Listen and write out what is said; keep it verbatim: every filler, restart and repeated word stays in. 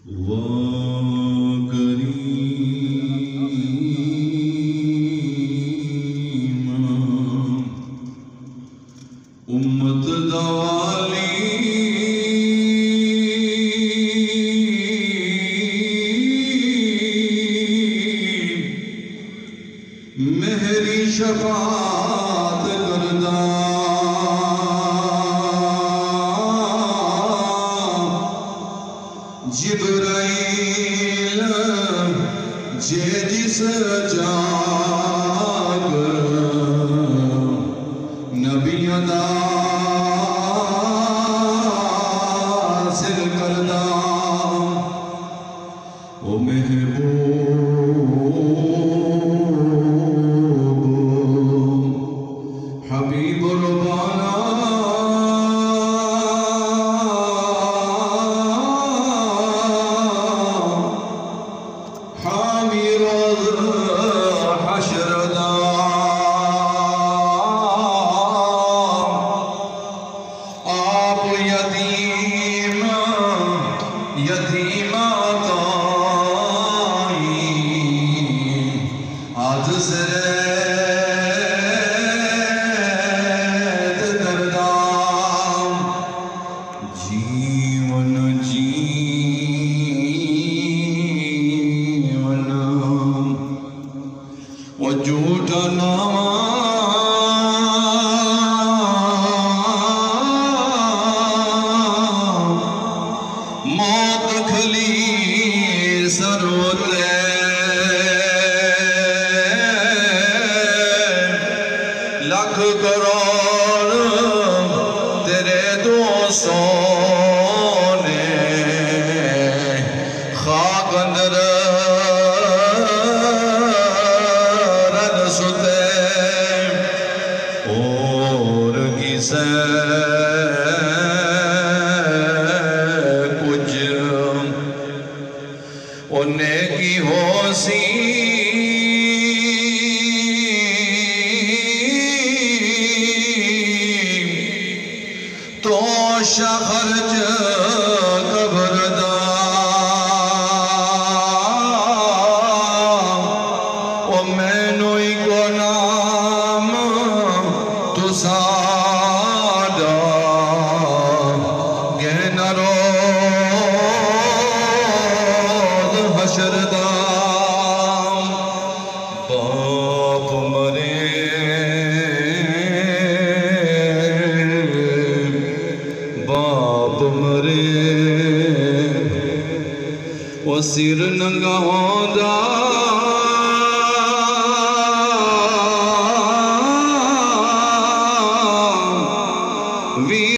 उम्मत दवाली मेहरी शफात करदा जिब्राइल जे जिस जाग नबियों दा सिर करदा ओ महबूब हबीब रबाना हामी रोज़ हशर दा आप यतीम यतीमा ताई आज से जीवन जीवन वो झूठा नामा मौत खली सरोते लख करोड़ तेरे दोस्तों ने खाक अंदर रन सुते और किसे कुछ उन्हें की होसी तो शखरज कब्रदा ओ मैनू को नाम तुसादा गहना रोज़ हशर दा बाप मरे बाप मरे वो सिर नंगा होंदा।